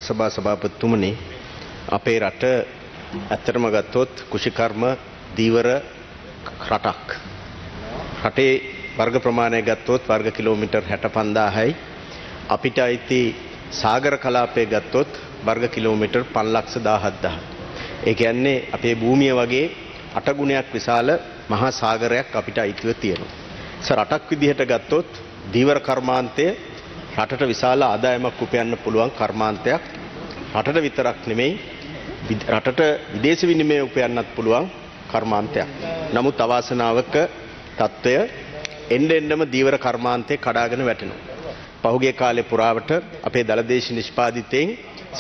පළාත් සභා සභාපතිතුමනි අපේ රට ඇත්තටම ගත්තොත් කුෂිකර්ම දීවර රටක්. රටේ වර්ග ප්‍රමාණය ගත්තොත් වර්ග කිලෝමීටර් 65000යි. අපිට අයිති සාගර කලාපය ගත්තොත් වර්ග කිලෝමීටර් 517000. ඒ කියන්නේ අපේ භූමිය වගේ 8 ගුණයක් විශාල මහා සාගරයක් අපිට අයිතිව තියෙනවා. රටක් විදිහට ගත්තොත් දීවර කර්මාන්තය රටට විශාල ආදායමක් උපයන්න පුළුවන් කර්මාන්තයක්. රටට විතරක් නෙමෙයි රටට විදේශ විනිමය උපයන්නත් පුළුවන් කර්මාන්තයක්. නමුත් අවාසනාවක තත්ත්වය එන්නෙන්නම දීවර කර්මාන්තේ කඩාගෙන වැටෙනවා. පහුගිය කාලේ පුරාවට අපේ දලදේශ නිෂ්පාදිතයෙන්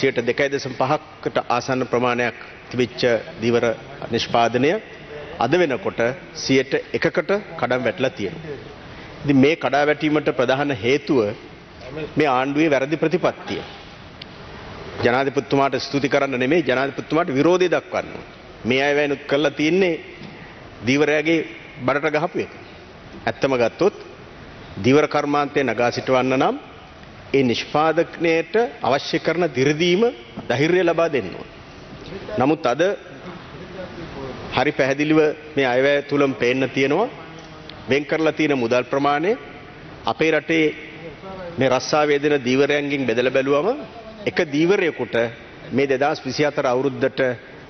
2.5කට ආසන්න ප්‍රමාණයක් තිබිච්ච දීවර නිෂ්පාදනය අද වෙනකොට 100%කට කඩම් වැටලා තියෙනවා. ඉතින් මේ කඩා වැටීමට ප්‍රධාන හේතුව මේ ආණ්ඩුවේ වැරදි ප්‍රතිපත්තිය. ජනාධිපතිතුමාට ස්තුති කරන්න නෙමෙයි ජනාධිපතිතුමාට විරෝධය දක්වන්න. මේ අය වැයනුත් කරලා තියෙන්නේ දීවරයාගේ බඩට ගහපු එක. ඇත්තම ගත්තොත් දීවර කර්මාන්තය නගා සිටවන්න නම් ඒ නිෂ්පාදනයට අවශ්‍ය කරන දිරදීම ධෛර්යය ලබා දෙන්න ඕන. නමුත් අද හරි පැහැදිලිව මේ අයවැය තුලම පේන්න තියෙනවා වෙන් කරලා තියෙන මුදල් ප්‍රමාණය අපේ රටේ මේ රස්සාවේ දෙන දීවරයන්ගෙන් බෙදලා බැලුවම එක දීවරයකට මේ 2024 අවුරුද්දට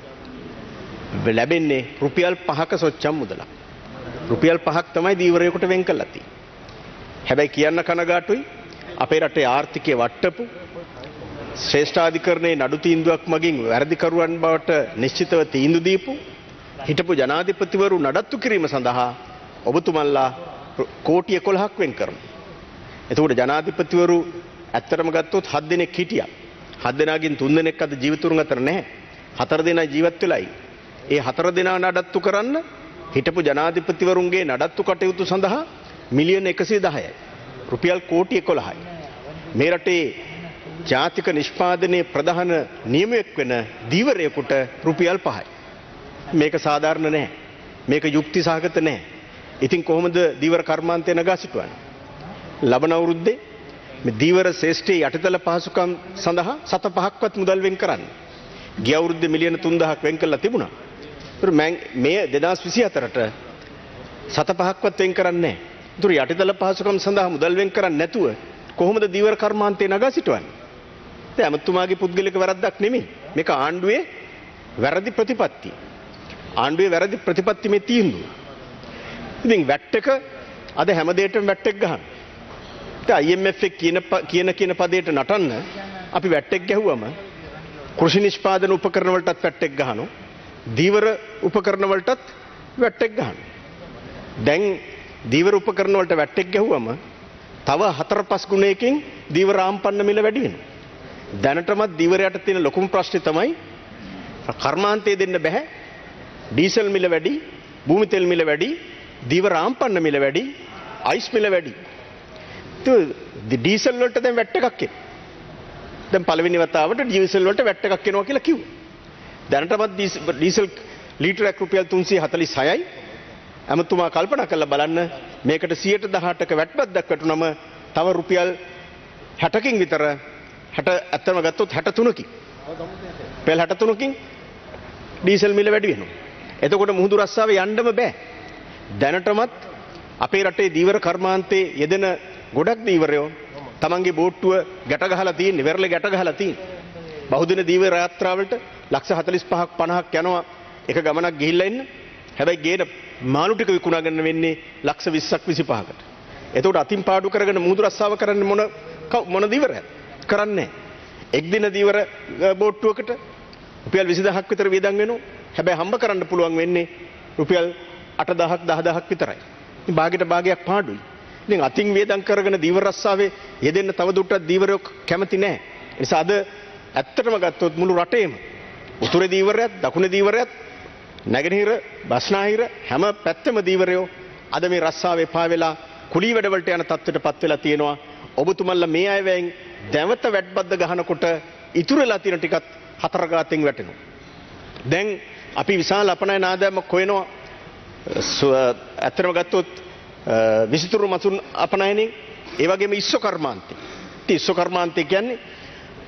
ලැබෙන්නේ රුපියල් 5ක සොච්චම් මුදලක්. රුපියල් 5ක් තමයි දීවරයකට වෙන් කරලා තියෙන්නේ. හැබැයි කියන්න කනගාටුයි අපේ රටේ ආර්ථිකය වට්ටපු ශ්‍රේෂ්ඨාධිකරණයේ නඩු තීන්දුවක් මගින් වැරදිකරුවන් බවට නිශ්චිතව තීන්දුව දීපු හිටපු ජනාධිපතිවරු නඩත්තු කිරීම සඳහා ඔබතුමන්ලා කෝටි 11ක් වෙන් කරනවා. එතකොට ජනාධිපතිවරු ඇත්තටම ගත්තොත් 7 දෙනෙක් හිටියා. 7 දෙනාගෙන් 3 දෙනෙක් අද ජීවිතුරුන් අතර නැහැ. 4 දෙනා ජීවත් වෙලායි. ඒ 4 දෙනා නඩත්තු කරන්න හිටපු ජනාධිපතිවරුන්ගේ නඩත්තු කටයුතු සඳහා මිලියන 110යි. රුපියල් කෝටි 11යි. මේ රටේ ජාතික නිෂ්පාදනයේ ප්‍රධාන නියමයක් වෙන දීවරයකට රුපියල් 5යි. මේක සාධාරණ නැහැ. මේක යුක්ති සහගත නැහැ. ඉතින් කොහොමද දීවර කර්මාන්තය නගා සිටවන්නේ? ලබන අවුරුද්දේ මේ දීවර ශ්‍රේෂ්ඨයේ යටිතල පහසුකම් සඳහා 7.5ක්වත් මුදල් වෙන් කරන්න. ගිය අවුරුද්දේ මිලියන 3000ක් වෙන් කරලා තිබුණා. ඒතර මේ 2024ට 7.5ක්වත් වෙන් කරන්නේ නැහැ. ඒතර යටිතල පහසුකම් සඳහා මුදල් වෙන් කරන්නේ නැතුව කොහොමද දීවර කර්මාන්තය නගා සිටවන්නේ? ඒ අමතුමාගේ පුද්ගලික වැරද්දක් නෙමෙයි. මේක ආණ්ඩුවේ වැරදි ප්‍රතිපත්තිය. ආණ්ඩුවේ වැරදි ප්‍රතිපත්ති මේ තීන්දුව. ඉතින් වැට් එක අද හැම දෙයකටම වැට් එක ගහන. IMF එක කියන පදයට නටන්න අපි වැට් එක ගැහුවම කෘෂි නිෂ්පාදන උපකරණ වලටත් වැට් එක ගහනවා. දීවර උපකරණ වලටත් වැට් එක ගහනවා. දැන් දීවර උපකරණ වලට වැට් එක ගැහුවම තව 4-5 ගුණයකින් දීවර ආම්පන්න මිල වැඩි වෙනවා. දැනටමත් දීවරයට තියෙන ලොකුම ප්‍රශ්නේ තමයි කර්මාන්තය දෙන්න බෑ. ඩීසල් මිල වැඩි, භූමි තෙල් මිල වැඩි, දීවර ආම්පන්න මිල වැඩි, අයිස් මිල වැඩි. ඩීසල් වලට දැන් වැට් එකක් එනවා. දැන් පළවෙනි වතාවට ඩීසල් වලට වැට් එකක් එනවා කියලා කිව්වා. දැනටමත් ඩීසල් ලීටරයක් රුපියල් 346යි. අමතුමා කල්පනා කරලා බලන්න මේකට 118ක වැට් බද්දක් වැටුනම තව රුපියල් 60කින් විතර 60 ඇත්තම ගත්තොත් 63කින්. රුපියල් 63කින් ඩීසල් මිල වැඩි වෙනවා. එතකොට මුහුදු රස්සාවේ යන්නම බෑ. දැනටමත් අපේ රටේ දීවර කර්මාන්තයේ යෙදෙන ගොඩක් දීවරයෝ තමන්ගේ බෝට්ටුව ගැට ගහලා තියෙන්නේ, වෙරළේ ගැට ගහලා තියෙන්නේ. බහුදින දීවර යාත්‍රාවලට ලක්ෂ 45ක් 50ක් යනවා එක ගමනක් ගිහිල්ලා එන්න. හැබැයි ගේන මාළු ටික විකුණාගෙන වෙන්නේ ලක්ෂ 20ක් 25කට. එතකොට අතින් පාඩු කරගෙන මුහුදු රස්සාව කරන්නේ මොන දීවරයක්ද? කරන්නේ එක් දින දීවර බෝට්ටුවකට රුපියල් 20000ක් විතර වියදම් වෙනවා. හැබැයි හම්බ කරන්න පුළුවන් වෙන්නේ රුපියල් 8000ක් 10000ක් විතරයි. ඉතින් භාගයට භාගයක් පාඩුයි. ඉතින් අතින් වේදම් කරගෙන දීවර රස්සාවේ යෙදෙන්න තව දුරටත් දීවරයෝ කැමති නැහැ. ඒ නිසා අද ඇත්තටම ගත්තොත් මුළු රටේම උතුරේ දීවරයත්, දකුණේ දීවරයත්, නැගෙනහිර, බස්නාහිර හැම පැත්තෙම දීවරයෝ අද මේ රස්සාවේ පා වෙලා කුලී වැඩවලට යන තත්ත්වයටපත් වෙලා තියෙනවා. ඔබතුමන්ලා මේ අයවෙන් දැවත වැට්බද්ද ගහනකොට ඉතුරු වෙලා තියෙන ටිකත් හතර ගාතෙන් වැටෙනවා. දැන් අපි විශාල අපනයන ආදායමක් හොයනවා. ඇත්තටම ගත්තොත් විසිතුරු මසුන් අපනයනෙන් ඒ වගේම ඉස්සෝ කර්මාන්තය. ඉස්සෝ කර්මාන්තය කියන්නේ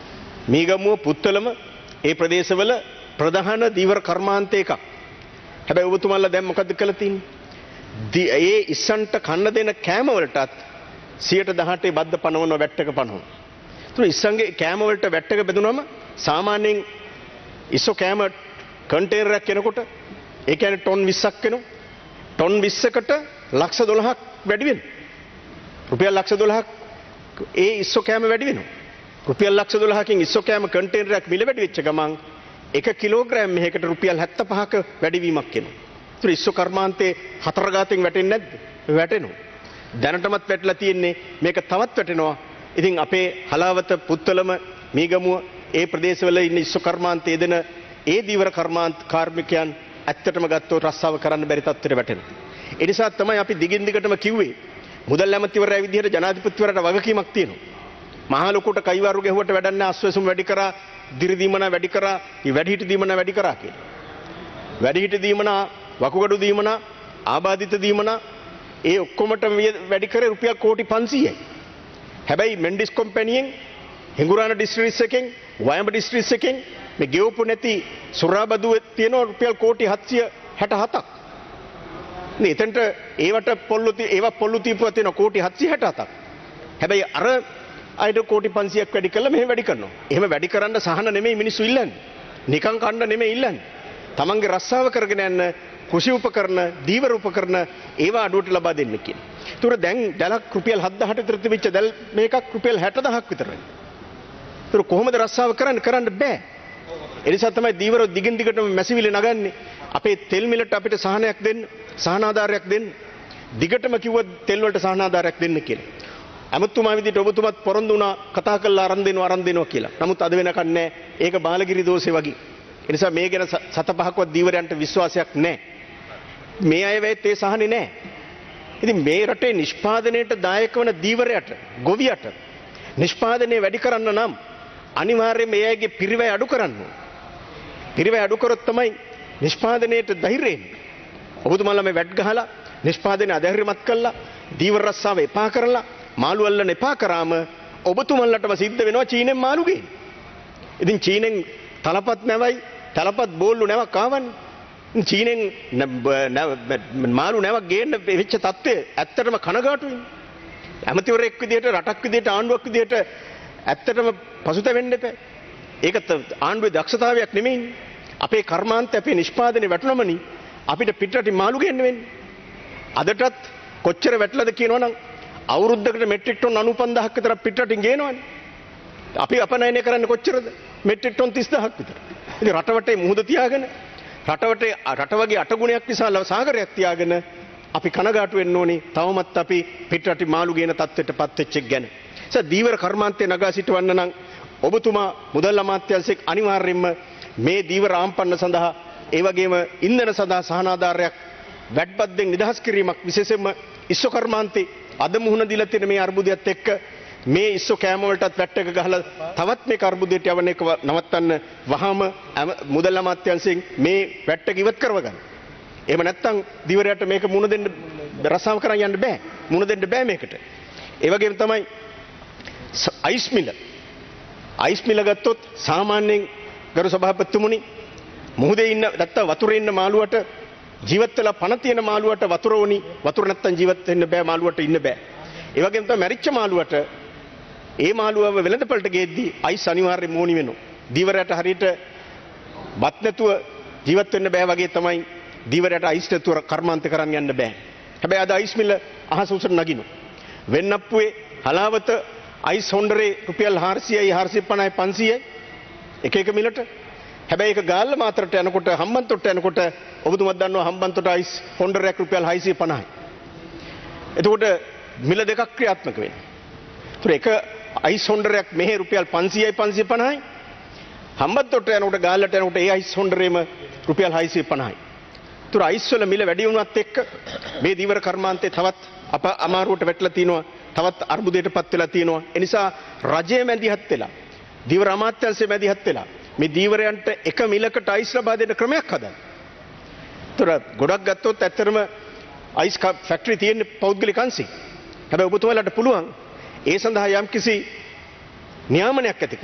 මීගමුව පුත්තලම ඒ ප්‍රදේශවල ප්‍රධාන දීවර කර්මාන්ත එකක්. හැබැයි ඔබතුමාලා දැන් මොකද්ද කළා තියෙන්නේ? ඒ ඉස්සන්ට කන්න දෙන කෑම වලටත් 118 බද්ද පනවන වැට්ටක පනවන. ඒතර ඉස්සන්ගේ කෑම වලට වැට්ටක බෙදුනම සාමාන්‍යයෙන් ඉස්සෝ කෑම කන්ටේනරයක් කෙනකොට ඒ කියන්නේ ටොන් 20ක් වෙනවා. ටොන් 20කට ලක්ෂ 12ක් වැඩි වෙනවා. රුපියල් ලක්ෂ 12ක් ඒ ඉස්සෝ කෑම වැඩි වෙනවා. රුපියල් ලක්ෂ 12කින් ඉස්සෝ කෑම කන්ටේනරයක් මිල වැඩි වෙච්ච ගමන් 1 කිලෝග්‍රෑම් එකකට රුපියල් 75ක වැඩිවීමක් එනවා. ඒතර ඉස්සෝ කර්මාන්තේ 4 ගාතෙන් වැටෙන්නේ නැද්ද? වැටෙනවා. දැනටමත් වැටලා තියෙන්නේ මේක තවත් වැටෙනවා. ඉතින් අපේ හලාවත පුත්තලම මීගමුව ඒ ප්‍රදේශවල ඉන්න ඉස්සෝ කර්මාන්තයේ දෙන ඒ දීවර කර්මාන්ත කාර්මිකයන් ඇත්තටම ගත්තොත් රස්සාව කරන්න බැරි තත්ත්වයට වැටෙනවා. ඒ නිසා තමයි අපි දිගින් දිගටම කිව්වේ මුදල් ඇමතිවරයා විදිහට ජනාධිපතිවරයාට වගකීමක් තියෙනවා. මහා ලොකුට කයිවාරු ගැහුවට වැඩක් නැහැ. අස්වැසුම් වැඩි කරා, දිරිදීමන වැඩි කරා, වැඩිහිටි දීමන වැඩි කරා කියලා. වැඩිහිටි දීමන, වකුගඩු දීමන, ආබාධිත දීමන ඒ ඔක්කොමට වැඩි කරේ රුපියල් කෝටි 500යි. හැබැයි මෙන්ඩිස් කොම්පැනියෙන් හිඟුරාන ඩිස්ට්‍රික්ස් එකෙන් වයඹ ඩිස්ට්‍රික්ස් එකෙන් මේ ගෙවපු නැති සුරාබදුවේ තියෙන රුපියල් කෝටි 767ක්. නේ එතනට ඒවා පොල්ලු තියපුවා තියෙන කෝටි 767ක්. හැබැයි අර අයිට කෝටි 500ක් වැඩි කළා මෙහෙම වැඩි කරනවා. එහෙම වැඩි කරන්න සහන නෙමෙයි මිනිස්සු ඉල්ලන්නේ. නිකන් කන්න නෙමෙයි ඉල්ලන්නේ. තමන්ගේ රස්සාව කරගෙන යන්න කෘෂි උපකරණ, දීවර උපකරණ ඒවා අඩුවට ලබා දෙන්න කියන. ඒතර දැන් දැලක් රුපියල් 7000ට විතර තිබිච්ච දැල් මේකක් රුපියල් 60000ක් විතර වෙනවා. ඒතර කොහොමද රස්සාව කරන්න බෑ. ඒ නිසා තමයි දීවර දිගින් දිගටම මැසිවිලි නගන්නේ. අපේ තෙල් මිලට අපිට සහනයක් දෙන්න, සහනාධාරයක් දෙන්න. දිගටම කිව්වොත් තෙල් වලට සහනාධාරයක් දෙන්න කියලා. අමුතුමා විදිහට ඔබතුමත් පොරොන්දු වුණා කතා කරලා අරන් දෙනවා කියලා. නමුත් අද වෙනකන් නෑ. ඒක බාලගිරි දෝෂේ වගේ. ඒ නිසා මේ ගැන සත පහක්වත් දීවරයන්ට විශ්වාසයක් නෑ. මේ අය වෙත් ඒ සහනේ නෑ. ඉතින් මේ රටේ නිෂ්පාදනයේට දායක වන දීවරයට, ගොවියට නිෂ්පාදනය වැඩි කරන්න නම් අනිවාර්යයෙන් මේ අයගේ පිරිවැය අඩු කරන්න ඕන. පිරිවැය අඩු කරොත් තමයි නිෂ්පාදනයේට ධෛර්යය එන්නේ. ඔබතුමාලා මේ වැට් ගහලා නිෂ්පාදනය අධෛර්යමත් කළා, දීවර රස්සාව එපා කරලා, මාළු අල්ලන්න එපා කරාම ඔබතුමන්ලටම සිද්ධ වෙනවා චීනෙන් මාළු ගේන්න. ඉතින් චීනෙන් තලපත් නැවයි, තලපත් බෝල්ලු නැවක් ආවන්නේ. චීනෙන් මාළු නැවක් ගේන්න වෙච්ච තත්ත්වය ඇත්තටම කනගාටුයි. ඇමතිවරයෙක් විදිහට, රටක් විදිහට, ආණ්ඩුවක් විදිහට ඇත්තටම පසුතැවෙන්න එපා. ඒක ආණ්ඩුවේ දක්ෂතාවයක් නෙමෙයිනේ. අපේ කර්මාන්ත අපේ නිෂ්පාදනයේ වැටුනමනි අපිට පිටරටින් මාළු ගේන්න වෙන්නේ. අදටත් කොච්චර වැටලද කියනවනම් අවුරුද්දකට මෙට්‍රික් ටොන් 95000ක් විතර පිටරටින් ගේනවනේ. අපි අපනයනය කරන්නේ කොච්චරද? මෙට්‍රික් ටොන් 30000ක් විතර. ඉතින් රටවටේ මුහුද තියාගෙන රට වගේ අටගුණයක් විශාල සාගරයක් තියාගෙන අපි කනගාටු වෙන්න ඕනේ. තවමත් අපි පිටරටින් මාළු ගේන තත්ත්වයටපත් වෙච්ච එක ගැන. දීවර කර්මාන්තය නගා සිටවන්න නම් ඔබතුමා මුදල් අමාත්‍යාංශයෙන් අනිවාර්යයෙන්ම මේ දීවර ආම්පන්න සඳහා ඒ වගේම ඉන්ධන සඳහා සහනාධාරයක් වැඩපත්ෙන් නිදහස් කිරීමක් විශේෂයෙන්ම ඉස්සෝ කර්මාන්තේ අද මුහුණ දීලා තියෙන මේ අර්බුදයත් එක්ක මේ ඉස්සෝ කෑම වලටත් වැට්ටක ගහලා තවත් මේක අර්බුදයට යවන එක නවත්තන්න වහාම මුදල් අමාත්‍යාංශයෙන් මේ වැට්ටක ඉවත් කරව ගන්න. එහෙම නැත්නම් දීවරයට මේක මුණ දෙන්න රසාව කරන් යන්න බෑ. මුණ දෙන්න බෑ මේකට. ඒ වගේම තමයි අයිස් මිල ගත්තොත් සාමාන්‍යයෙන් ගරු සභාපතිතුමනි මුහුදේ ඉන්න නැත්තම් වතුරේ ඉන්න මාළුවට ජීවත් වෙලා පණ තියෙන මාළුවට වතුර වුණි වතුර නැත්තම් ජීවත් වෙන්න බෑ මාළුවට ඉන්න බෑ. ඒ වගේම තමයි මැරිච්ච මාළුවට ඒ මාළුවව වෙළඳපළට ගෙද්දී අයිස් අනිවාර්යයෙන් ඕනි වෙනවා. දීවරයට හරියට බත් නැතුව ජීවත් වෙන්න බෑ වගේ තමයි දීවරයට අයිස් නැතුව කර්මාන්ත කරන් යන්න බෑ. හැබැයි අද අයිස් මිල අහස උසට නගිනවා. වෙන්නප්පුවේ හලාවත අයිස් හොන්ඩරේ රුපියල් 400යි 450යි 500යි එක මිලට. හැබැයි ඒක ගාල්ල මාතරට යනකොට හම්බන්තොට යනකොට ඔබතුමත් දන්නවා හම්බන්තොට අයිස් හොන්ඩරයක් රුපියල් 650යි. එතකොට මිල දෙකක් ක්‍රියාත්මක වෙනවා. ඒතර එක අයිස් හොන්ඩරයක් මෙහි රුපියල් 500යි 550යි. හම්බන්තොට යනකොට ගාල්ලට යනකොට ඒ අයිස් හොන්ඩරේම රුපියල් 650යි. ඒතර අයිස් වල මිල වැඩි වුණත් එක්ක මේ දීවර කර්මාන්තේ තවත් අමාරුවට වැටලා තිනවා. තවත් අර්බුදයටපත් වෙලා තියෙනවා. ඒ නිසා රජය මැදිහත් වෙලා දීවර අමාත්‍යාංශය මැදිහත් වෙලා මේ දීවරයන්ට එක මිලකට අයිස් ලබා දෙන්න ක්‍රමයක් හදන්න. ඒතර ගොඩක් ගත්තොත් ඇත්තටම අයිස් ෆැක්ටරි තියෙන පෞද්ගලික අංශي. හැබැයි ඔබතුමාලට පුළුවන් ඒ සඳහා යම්කිසි නියාමනයක් ඇති කරන්න.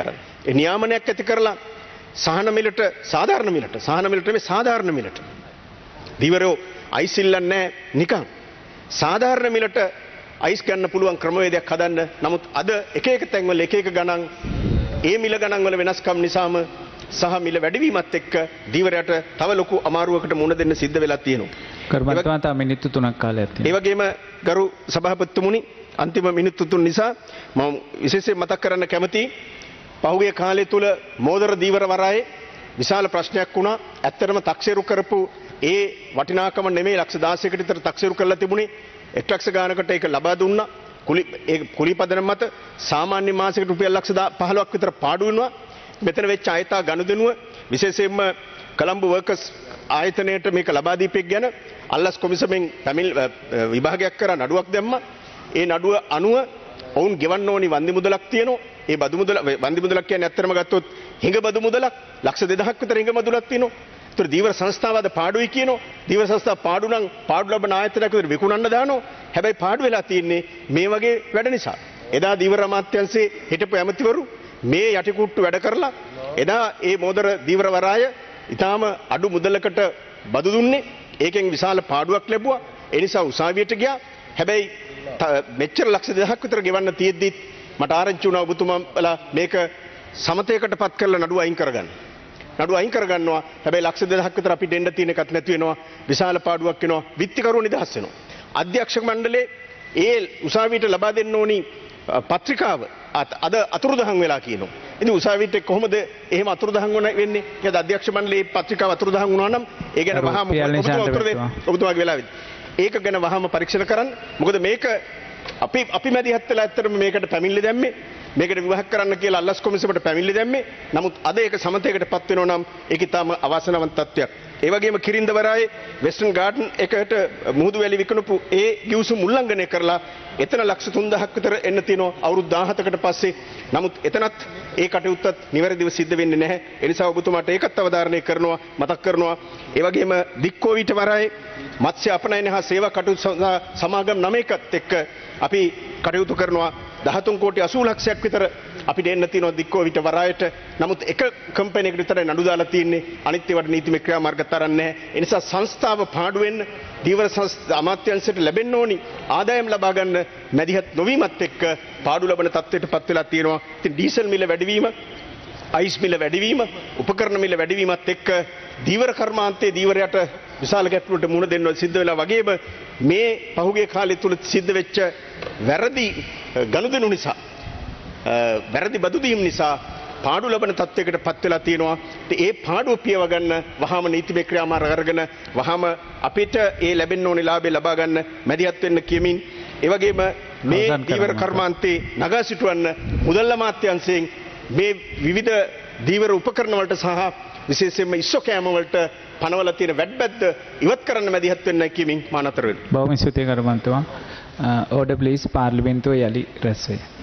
ඒ නියාමනයක් ඇති කරලා සහන මිලට සාධාරණ මිලට මේ සාධාරණ මිලට දීවරෝ අයිස් ඉල්ලන්නේ නිකන් සාධාරණ මිලට අයිස් ගන්න පුළුවන් ක්‍රමවේදයක් හදන්න. නමුත් අද එක එක තැන්වල එක එක ගණන් ඒ මිල ගණන් වල වෙනස්කම් නිසාම සහ මිල වැඩිවීමත් එක්ක දීවරයට තව ලොකු අමාරුවකට මුහුණ දෙන්න සිද්ධ වෙලා තියෙනවා. කර්මන්තවන්ත මිනිත්තු 3ක් කාලයක් තියෙනවා. ඒ වගේම ගරු සභාපතිතුමුනි අන්තිම මිනිත්තු 3 නිසා මම විශේෂයෙන් මතක් කරන්න කැමතියි පහුගිය කාලය තුල මෝදර දීවර වරායේ විශාල ප්‍රශ්නයක් වුණා. ඇත්තටම තක්සේරු කරපු ඒ වටිනාකම නෙමෙයි ලක්ෂ 16කට විතර තක්සේරු කරලා තිබුණේ. 1 ලක්ෂ ගානකට ඒක ලබා දුන්නා. ඒ කුලිපදනම මත සාමාන්‍ය මාසයකට රුපියල් ලක්ෂ 15ක් විතර පාඩු වෙනවා. මෙතන වෙච්ච ආයතා ගනුදෙනුව විශේෂයෙන්ම කොළඹ වර්කර්ස් ආයතනයට මේක ලබා දීපෙක් ගැන අල්ලස් කොමිසමෙන් පැමිණ විභාගයක් කරා නඩුවක් දැම්මා. ඒ නඩුව අනුව ඔවුන් ගෙවන්න ඕනි වන්දි මුදලක් තියෙනවා. ඒ වන්දි මුදලක් කියන්නේ ඇත්තටම ගත්තොත් හිඟ බදු මුදලක් ලක්ෂ 2000ක් විතර හිඟ මුදලක් තියෙනවා. ඒතර දීවර සංස්ථාව අද පාඩුයි කියනවා. දීවර සංස්ථාව පාඩු නම් පාඩු ලබන ආයතනයක් විතර විකුණන්න දානවා. හැබැයි පාඩු වෙලා තියෙන්නේ මේ වගේ වැඩ නිසා. එදා දීවර අමාත්‍යාංශයේ හිටපු ඇමතිවරු මේ යටිකුට්ටු වැඩ කරලා එදා ඒ මෝදර දීවර වරාය ඊටාම අඩු මුදලකට බදු දුන්නේ. ඒකෙන් විශාල පාඩුවක් ලැබුවා. ඒ නිසා උසාවියට ගියා. හැබැයි මෙච්චර ලක්ෂ 2000ක් විතර ගෙවන්න තියෙද්දි මට ආරංචි වුණා ඔබතුමාලා මේක සමතයකටපත් කරලා නඩුව අයින් කරගන්න. නඩුව අයින් කරගන්නවා. හැබැයි ලක්ෂ 2000ක් විතර අපි දෙන්න තියෙන එකත් නැති වෙනවා. විශාල පාඩුවක් වෙනවා. විත්තිකරුවෝ නිදහස් වෙනවා. අධ්‍යක්ෂක මණ්ඩලයේ ඒ උසාවියට ලබා දෙන්න ඕනි පත්‍රිකාව අද අතුරුදහන් වෙලා කියනවා. ඉතින් උසාවියට කොහොමද එහෙම අතුරුදහන් වෙන්නේ? ඒකද අධ්‍යක්ෂ මණ්ඩලයේ පත්‍රිකාව අතුරුදහන් වුණා නම් ඒ ගැන වහාම ඔබතුමාගේ වෙලාවෙදි ඒක ගැන වහාම පරීක්ෂණ කරන්න. මොකද මේක අපි මැදිහත් වෙලා ඇත්තටම මේකට පැමිණිලි දැම්මේ. මේකට විවාහ කරන්න කියලා අල්ලස් කොමිසමට පැමිණිලි දැම්මේ. නමුත් අද ඒක සමතයකටපත් වෙනවා නම් ඒක ඊටාම අවාසනාවන්ත තත්ත්වයක්. ඒ වගේම කිරින්ද වරායේ වෙස්ටර්න් ගාඩන් එකට මුහුදු වැලි විකුණපු ඒ ගිවිසුම් උල්ලංඝනය කරලා එතන ලක්ෂ 3000ක් විතර එන්න තියෙනවා අවුරුදු 17කට පස්සේ. නමුත් එතනත් ඒ කටයුත්තත් නිවැරදිව සිද්ධ වෙන්නේ නැහැ. ඒ නිසා ඔබතුමාට ඒකත් අවධාරණය කරනවා මතක් කරනවා. ඒ වගේම දික්කෝවිට වරායේ මත්ස්‍ය අපනයන හා සේවා කටයුතු සමාගම් 9කත් එක්ක අපි කටයුතු කරනවා 13 කෝටි 80 ලක්ෂයක් විතර අපි දෙන්න තියෙනවා දික්කෝවිට වරායට. නමුත් එක කම්පැනියකට විතරයි නඩු දාලා තියෙන්නේ. අනිත් ඒවාට නීතිමය ක්‍රියාමාර්ග තරන්නේ නැහැ. ඒ නිසා සංස්ථාව පාඩු වෙන්න දීවර අමාත්‍යාංශයට ලැබෙන්න ඕනි ආදායම් ලබා ගන්න මැදිහත් නොවීමත් එක්ක පාඩු ලබන තත්ත්වයටපත් වෙලා තියෙනවා. ඉතින් ඩීසල් මිල වැඩිවීම, අයිස් මිල වැඩිවීම, උපකරණ මිල වැඩිවීමත් එක්ක දීවර කර්මාන්තයේ දීවරයට විශාල ගැටලුවකට මුහුණ දෙන්න සිද්ධ වෙලා වගේම මේ පහුගිය කාලය තුල සිද්ධ වෙච්ච වැරදි ගනුදෙනු නිසා වැරදි බදු දීම් නිසා පාඩු ලබන තත්ත්වයකට පත් වෙලා තියෙනවා. ඒ පාඩුව පියව ගන්න වහාම නීතිමය ක්‍රියාමාර්ග අරගෙන වහාම අපිට ඒ ලැබෙන්න ඕනේ ලාභය ලබා ගන්න මැදිහත් වෙන්න කියමින් ඒ වගේම මේ දීවර කර්මාන්තේ නගා සිටවන්න මුදල් අමාත්‍යාංශයෙන් මේ විවිධ දීවර උපකරණ වලට සහ විශේෂයෙන්ම ඉස්සොකෑම වලට පනවලා තියෙන වැඩබැද්ද ඉවත් කරන්න මැදිහත් වෙන්න කියමින් මා නතර වෙනවා. බොහොම ස්තුතියි කර්මන්තවා. ඕඩර් ප්ලීස් පාර්ලිමේන්තුවේ යලි රැස් වේ.